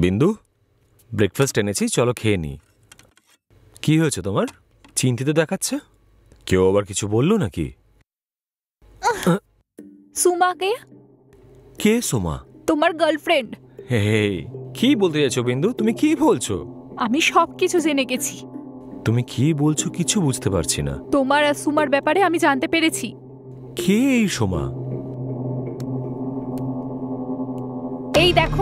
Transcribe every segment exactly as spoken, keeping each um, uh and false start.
বিন্দু, ব্রেকফাস্ট এনেছি, চলো খেয়ে নি। কি হয়েছে তোমার? চিন্তিত দেখাচ্ছে। কেউ আবার কিছু বললো নাকি? সুমাকে। কে সোমা? তোমার গার্লফ্রেন্ড। হে কি বলতে যাচ্ছো বিন্দু? তুমি কি বলছো? আমি সব কিছু জেনে গেছি। তুমি কি বলছো কিছু বুঝতে পারছি না। তোমার আর সুমার ব্যাপারে আমি জানতে পেরেছি। কে এই সোমা? এই দেখো।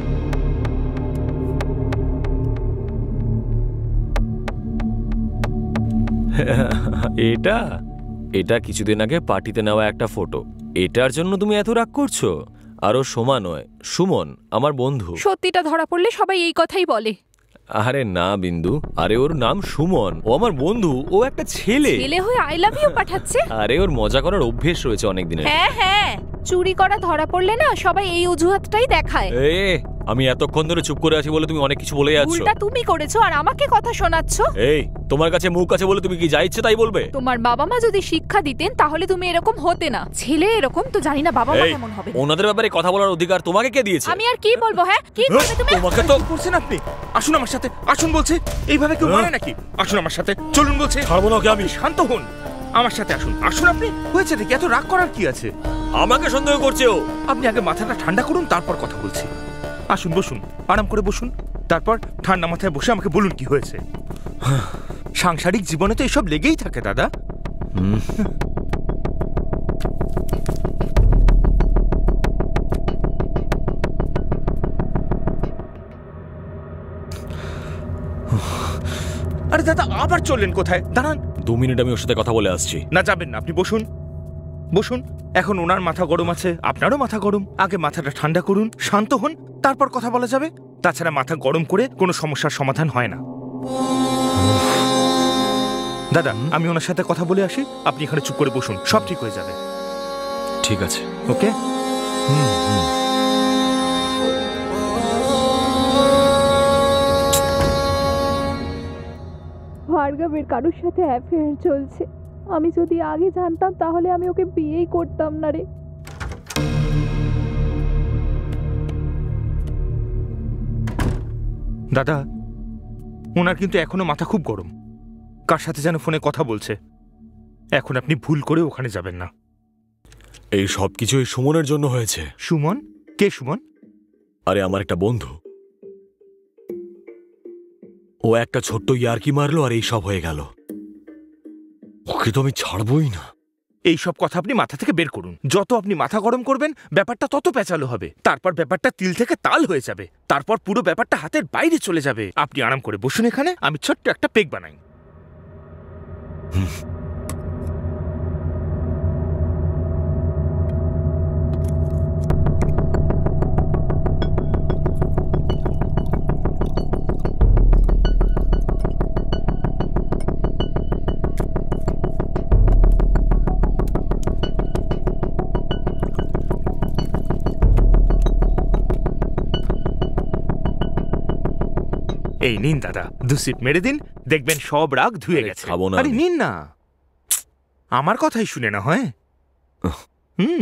এটা এটা কিছুদিন আগে পার্টিতে নেওয়া একটা ফটো। এটার জন্য তুমি এত রাগ করছো? আরো সোমা নয়, সুমন, আমার বন্ধু। সত্যিটা ধরা পড়লে সবাই এই কথাই বলে। আরে না বিন্দু, আরে ওর নাম সুমন, ও আমার বন্ধু, ও একটা ছেলে। ছেলে হয়ে আই লাভ ইউ পাঠাচ্ছে? আরে ওর মজা করার অভ্যেস রয়েছে অনেক দিনের। হ্যাঁ হ্যাঁ, চুরি করা ধরা পড়লে না সবাই এই অজুহাতটাই দেখায়। এ আমি এতক্ষণ ধরে চুপ করে আছি বলে তুমি অনেক কিছু বলে যাচ্ছো। উল্টা তুমি করেছো আর আমাকে কথা শোনাচ্ছো। এই তোমার কাছে মুখ আছে বলে তুমি কি যা ইচ্ছে তাই বলবে? তোমার বাবা মা যদি শিক্ষা দিতেন তাহলে তুমি এরকম হতে না। ছেলে এরকম তো জানি না বাবা মা কেমন হবে। ওনাদের ব্যাপারে কথা বলার অধিকার তোমাকে কে দিয়েছে? আমি আর কি বলবো? হ্যাঁ কি করবে তুমি? তোমাকে তো করছেন আপনি। আসুন আমার সাথে, আসুন বলছে। এইভাবে কেউ মানে নাকি? আসুন আমার সাথে, চলুন বলছে। ছাড়বো না ওকে আমি। শান্ত হন, আমার সাথে আসুন। আসুন আপনি। হয়েছে দেখি, এত রাগ করার কি আছে? আমাকে সন্দেহ করছে ও। আপনি আগে মাথাটা ঠান্ডা করুন, তারপর কথা বলছি। আসুন বসুন, আরাম করে বসুন, তারপর ঠান্ডা মাথায় বসে আমাকে বলুন কি হয়েছে। সাংসারিক জীবনে তো এসব লেগেই থাকে দাদা। আরে দাদা আবার চললেন কোথায়? দাঁড়ান। দু মিনিট আমি ওর সাথে কথা বলে আসছি। না যাবেন না, আপনি বসুন বসুন। এখন ওনার মাথা গরম আছে, আপনারও মাথা গরম। আগে মাথাটা ঠান্ডা করুন, শান্ত হন, তারপর কথা বলা যাবে। তাছাড়া মাথা গরম করে কোনো সমস্যার সমাধান হয় না। দাদা আমি ওনার সাথে কথা বলে আসি, আপনি এখানে চুপ করে বসুন, সব ঠিক হয়ে যাবে। ঠিক আছে, ওকে। হুম হুম। ভার্গবের কারোর সাথে অ্যাফেয়ার চলছে। আমি যদি আগে জানতাম তাহলে আমি ওকে বিয়েই করতাম না রে। দাদা ওনার কিন্তু এখনো মাথা খুব গরম, কার সাথে যেন ফোনে কথা বলছে। এখন আপনি ভুল করে ওখানে যাবেন না। এই সব কিছু এই সুমনের জন্য হয়েছে। সুমন? কে সুমন? আরে আমার একটা বন্ধু, ও একটা ছোট্ট ইয়ার্কি মারলো আর এই সব হয়ে গেল। ওকে তো আমি ছাড়বই না। এই সব কথা আপনি মাথা থেকে বের করুন। যত আপনি মাথা গরম করবেন ব্যাপারটা তত পেঁচালো হবে। তারপর ব্যাপারটা তিল থেকে তাল হয়ে যাবে, তারপর পুরো ব্যাপারটা হাতের বাইরে চলে যাবে। আপনি আরাম করে বসুন এখানে, আমি ছোট্ট একটা পেক বানাই। এই নিন দাদা, দু সিট মেরে দিন, দেখবেন সব রাগ ধুয়ে গেছে। খাবো না। আরে নিন না, আমার কথাই শুনে না হয়। হুম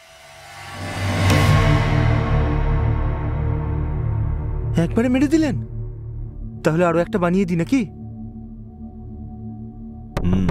একবারে মেরে দিলেন, তাহলে আরো একটা বানিয়ে দিই নাকি? হুম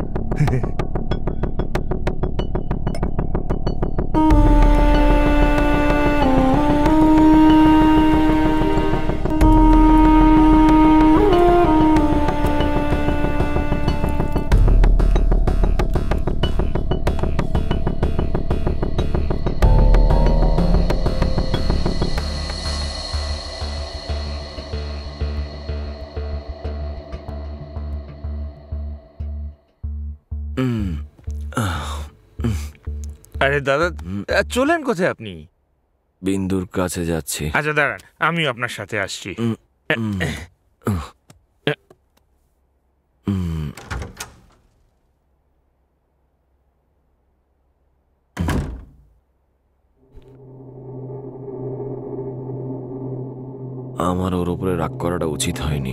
আরে দাদা চলেন কোথায় আপনি? বিন্দুর কাছে যাচ্ছি। আচ্ছা দাঁড়ান, আমিও আপনার সাথে আসছি। আমার ওর উপরে রাগ করাটা উচিত হয়নি।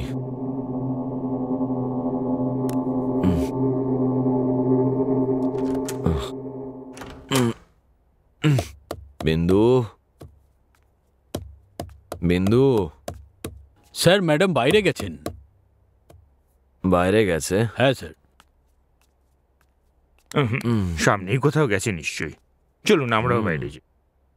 বিন্দু, বিন্দু স্যার ম্যাডাম বাইরে গেছেন। বাইরে গেছে? হ্যাঁ স্যার। সামনেই কোথাও গেছে নিশ্চয়ই। চলুন আমরাও বাইরে যাই।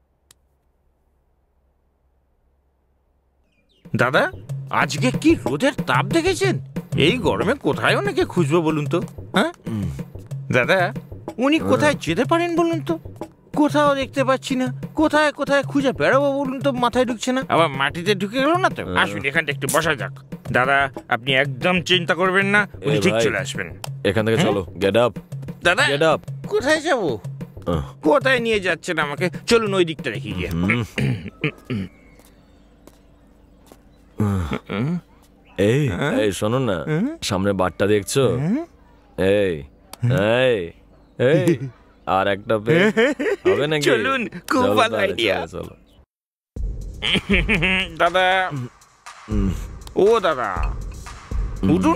দাদা, আজকে কি রোদের তাপ দেখেছেন? এই গরমে কোথায় ওনাকে খুঁজবো বলুন তো? হ্যাঁ দাদা, উনি কোথায় যেতে পারেন বলুন তো? কোথাও দেখতে পাচ্ছি না। কোথায় কোথায় খুঁজে বেড়াবো বলুন তো, মাথায় ঢুকছে না। আবার মাটিতে ঢুকে গেল না তো। আসুন এখানটা একটু বসা যাক। দাদা, আপনি একদম চিন্তা করবেন না, উনি ঠিক চলে আসবেন। এখান থেকে চলো, গেট আপ। দাদা, গেট আপ। কোথায় যাবো? কোথায় নিয়ে যাচ্ছেন আমাকে? চলুন ওই দিকটা রেখে গিয়ে। এই এই শোনো না, সামনে বারটা দেখছো? এই এই এই আর একটা হবে নাকি? চলুন, খুব ভালো আইডিয়া। চলো দাদা, ও দাদা, উঠুন।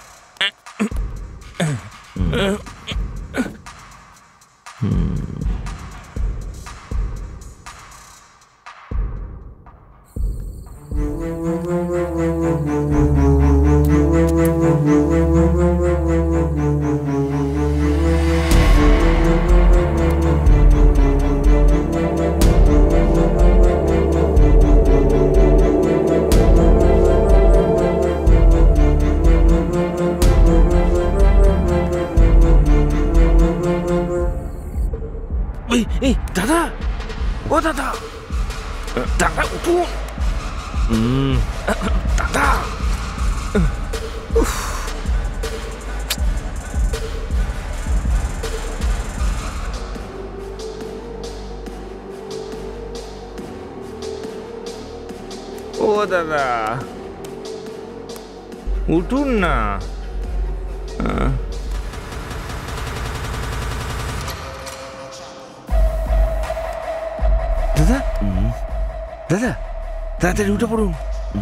এই দাদা, ও দাদা, দাদা উঠুন। দাদা, ও দাদা উঠুন না। দাদা, দাদা, তাড়াতাড়ি উঠে পড়ুন।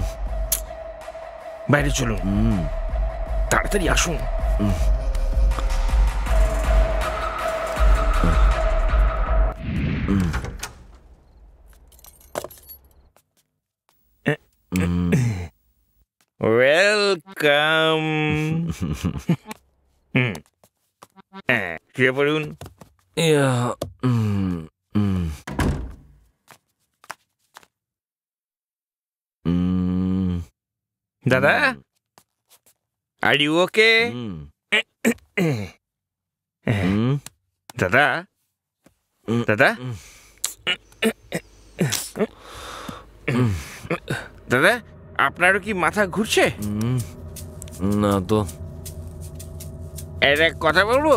বাইরে চলুন, তাড়াতাড়ি আসুন। ওয়েলকাম। শুয়ে পড়ুন। দাদা, আর ইউ ওকে? দাদা, দাদা, দাদা, আপনারও কি মাথা ঘুরছে? না তো। এর এক কথা বলবো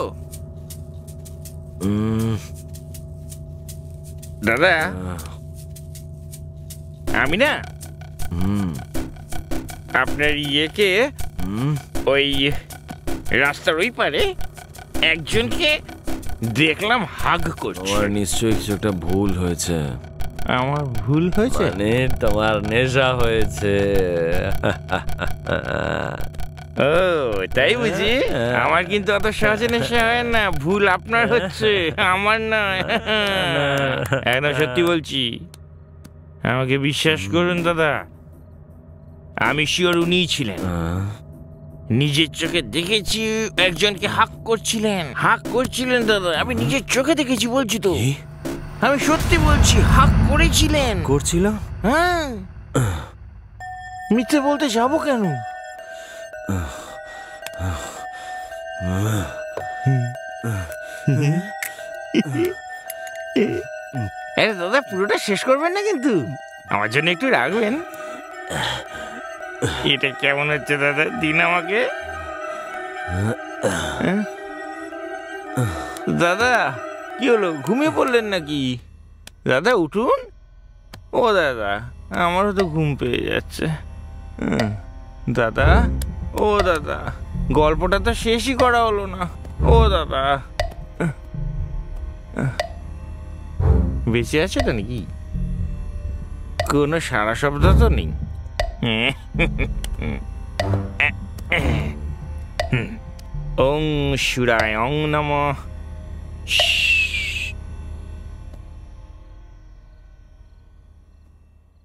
দাদা, আমি না আপনার ইয়েকে ওই রাস্তার ওই পারে একজনকে দেখলাম হাগ করছে। তোমার নিশ্চয়ই কিছু একটা ভুল হয়েছে। আমার ভুল হয়েছে? মানে তোমার নেশা হয়েছে। ও তাই বুঝি? আমার কিন্তু অত সহজে নেশা হয় না। ভুল আপনার হচ্ছে, আমার নয়। একদম সত্যি বলছি, আমাকে বিশ্বাস করুন দাদা। আমি শিওর উনিই ছিলেন। নিজের চোখে দেখেছি একজনকে হাক করছিলেন। হাক করছিলেন দাদা, আমি নিজের চোখে দেখেছি বলছি তো। আমি সত্যি বলছি, হাক করেছিলেন। করছিল? হ্যাঁ, মিথ্যে বলতে যাবো কেন? আরে দাদা, পুরোটা শেষ করবেন না কিন্তু, আমার জন্য একটু রাখবেন। এটা কেমন হচ্ছে দাদা? দিন আমাকে। দাদা, কি হলো, ঘুমিয়ে পড়লেন নাকি? দাদা উঠুন। ও দাদা, আমারও তো ঘুম পেয়ে যাচ্ছে। দাদা, ও দাদা, গল্পটা তো শেষই করা হলো না। ও দাদা, বেঁচে আছে তো নাকি? কোনো সারা শব্দ তো নেই। ওং শিরায় ওং নমঃ।